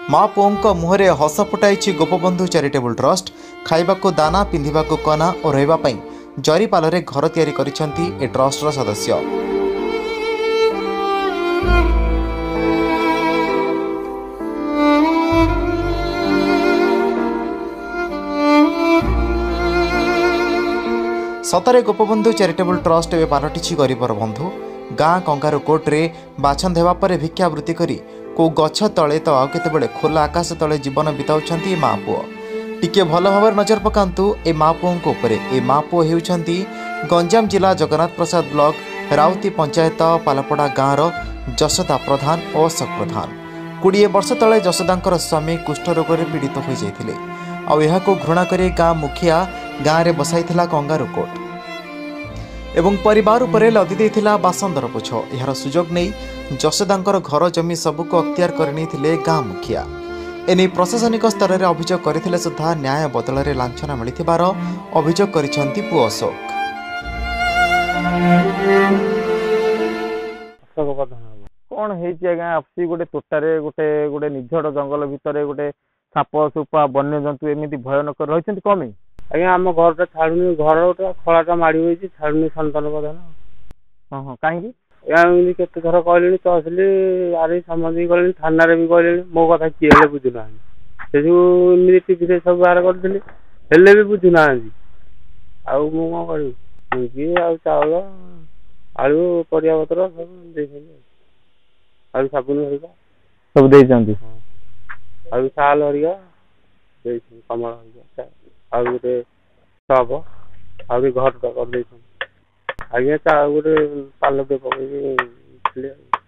माँ पुओं मुहरे हस फुटाई गोपबंधु चैरिटेबल ट्रस्ट खाइबाकू दाना पिंधिबाकू कना और रहिबा जरीपाल घर तैयारी करिसेंती ए ट्रस्टर सदस्य। सतरे गोपबंधु चैरिटेबल ट्रस्ट एवं पालटि गरीबर बंधु। गाँ कंगारू कोर्टे बाछन देवा पर भिक्षावृत्ति करी को गछ तले तो आउ केतेबेले खोला आकाश तले जीवन बिताउछंती माँ पुओ। टिके भल भाव नजर पकांतु ए माँ पुओं उपरे। ए माँ पुओ हेउछंती गंजाम जिला जगन्नाथ प्रसाद ब्लॉक राउती पंचायत पालपड़ा गाँवर जशोदा प्रधान और अशोक प्रधान। 20 वर्ष तले जशोदांकर स्वामी कुष्ठ रोग पीड़ित हो जाते आउ घृणा कर गाँ मुखिया गाँव में बसाई कंगारू कोर्ट एवं परिवार उपरे लदी देथिला बासंदर पोछ। यार सुजोग नहीं जशोदांकर घर जमी सबको अख्तियार करने गाँ मुखिया। एने प्रशासनिक स्तर में अभियोग करथिले सुधा न्याय बदल में लांछना मिलिथिबार अभियोग करिसेंती पुओ अशोक। कौन है गोटे तोटारे गोटे गोटे निझड़ जंगल भितर गोटे साप सुपा वन्य जंतु एमती भयानक रही कम आज्ञा आम घर छाड़ुनी घर खलाटा माड़ी होती छाड़ुनी सन्तान प्रधान। हाँ हाँ कहीं केते थर कहले तहसिल आरे समझी गले थाना भी कहले मो कथा किए हेल्ले बुझुना से टीवी सब बाहर करते हेल्ले भी बुझुना आउ मु कौन करी चाउल आलू परिया पतर सब आलू साबुन हरिका सब देइछंती आलू साल हरिका कमल हरिका आउ गोटे सब आउ घर कर आज्ञा गोटे पाल पकड़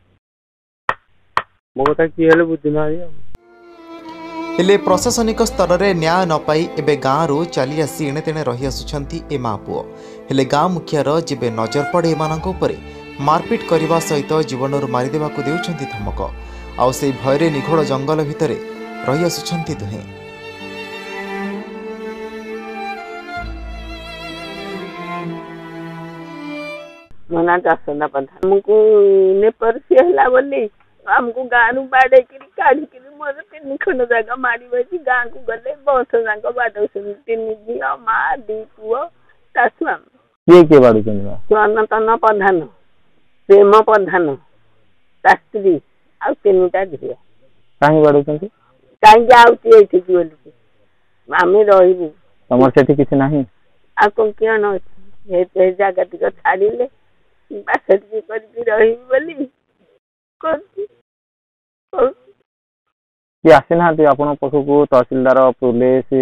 मो कथा किए हेल्ले बुझुना हेले प्रशासनिक स्तर में न्याय न पाई एबे गाँव चली आसी एणे तेणे रही आसुछंती ए माँ पुओ। हेले गाँ मुखियार जेबे नजर पड़े एमानक उपरे मारपिट करने सहित जीवन मारिदेवाकू देउछंती धमक आउ से भयरे निघोड़ जंगल भितर रही आसुछंती दुहें। मना जसोदा प्रधान हमको नेपर से हला बोली हमको गाँव बाड़े काढ़ी मोर 3 खंड जगह मारी बची गाँ को गले बस जाक बाट 3 झी माँ 2 पुओ स्वामी के बाड़ू स्वतन प्रधान प्रेम प्रधान शास्त्री आ 3टा झील कहीं बाड़ू कहीं आउती बोली आम रही तुम से किसी ना आ कौन किन जगह टिक छाड़े बास रही बोली कि आसी ना आपण पाखक तहसिलदार पुलिस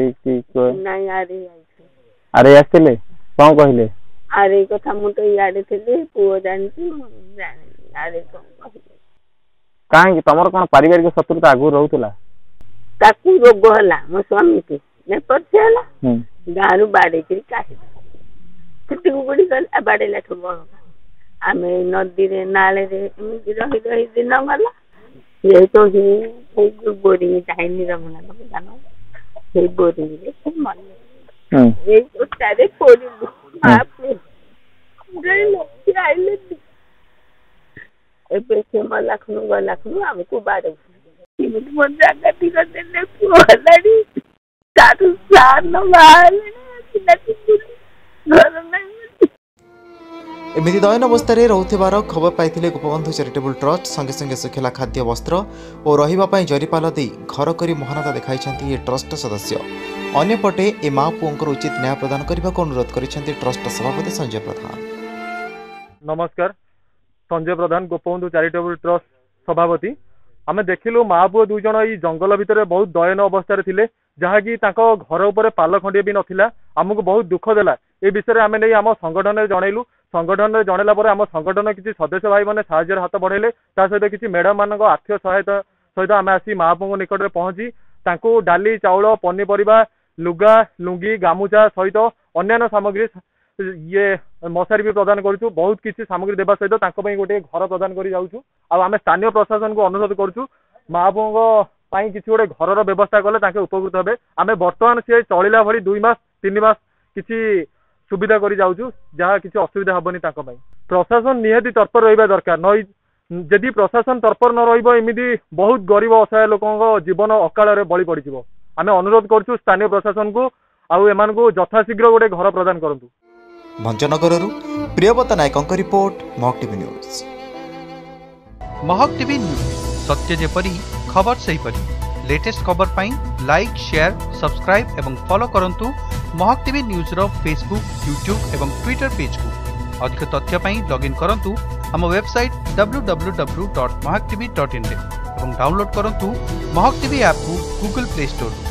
आरे आसते कौन कहले आरे कथा मु तो इे थी पुओ जानती आरे कहीं तुम कौन पारिवारिक शत्रुता आगु रोला रोग है मो स्वामी की नेपर से है गाँव बाड़े काढ़ी गुड़ी गला बाड़ेला बड़ आम नदी नाले रही रही दिन गला ये तो बोरिंग टाइम रमना प्रधान से बोरिंग मरले तोटारे पड़ू एबे से मला खुनु गला खुनु आमको बाड़े जगह टिक देने पुआली तारू सार न बाहर घर नहीं एमिति दयन अवस्था रोथबार खबर पाई गोपबंधु चैरिटेबल ट्रस्ट संगे संगे सुखेला खाद्य वस्त्र और रही जरीपाल दे घर करी महानता देखाई ट्रस्ट सदस्य। अन्यपटे ए माँ पुओं उचित न्याय प्रदान करने को अनुरोध कर ट्रस्ट सभापति संजय प्रधान। नमस्कार, संजय प्रधान गोपबंधु चैरिटेबल ट्रस्ट सभापति। आम देखिलु माँ पुओ 2 जन ये जंगल भितर बहुत दयन अवस्था थे जहाँकि घर उपर पाल खंडे भी नाला आमको बहुत दुख देला। ए विषय आम नहीं आम संगठन में जनइलु संगठन में जनला आम संगठन किसी सदस्य भाई मैंने साहाय्य हाथ बढ़ेले सहित किसी मैडम मान आर्थिक सहायता सहित आम आसी माँ पुओं निकट में पहुंची डाली चाउल पनीपरिया लुगा लुंगी गामुचा सहित अन्य सामग्री ये मशारी भी प्रदान करूँ बहुत किसी सामग्री देवा सहित गोटे घर प्रदान कर आम स्थानीय प्रशासन को अनुरोध करुँ माँ पुओं किसी गोटे घर व्यवस्था कले उपकृत हे। आम बर्तमान सी चलला भाई 2 मास 3 मास किसी सुविधा कर जाऊँ जहाँ किसी असुविधा हेनी प्रशासन निहाती तत्पर रहा दरकार नई जदि प्रशासन तत्पर न रहिबो एमिदी बहुत गरीब असहाय लोकंक जीवन अकाल रे बळी पड़िजिवो। आमे अनुरोध करछु स्थानीय प्रशासन को आउ एमान को यथाशीघ्र गोटे घर प्रदान करंतु। भंजनगररू प्रियव्रत नायकଙ୍କ report Mahak TV news. Mahak TV news सत्य जेपरी खबर सेहीपरी लेटेस्ट खबर पाई लाइक शेयर सब्सक्राइब एवं फॉलो करंतु महक टीवी न्यूज रो फेसबुक यूट्यूब एवं ट्विटर पेज को। अधिक तथ्य पाई लॉगिन करंतु हम वेबसाइट www.mahaktv.in एवं डाउनलोड करंतु महक टीवी ऐप को गूगल प्ले स्टोर।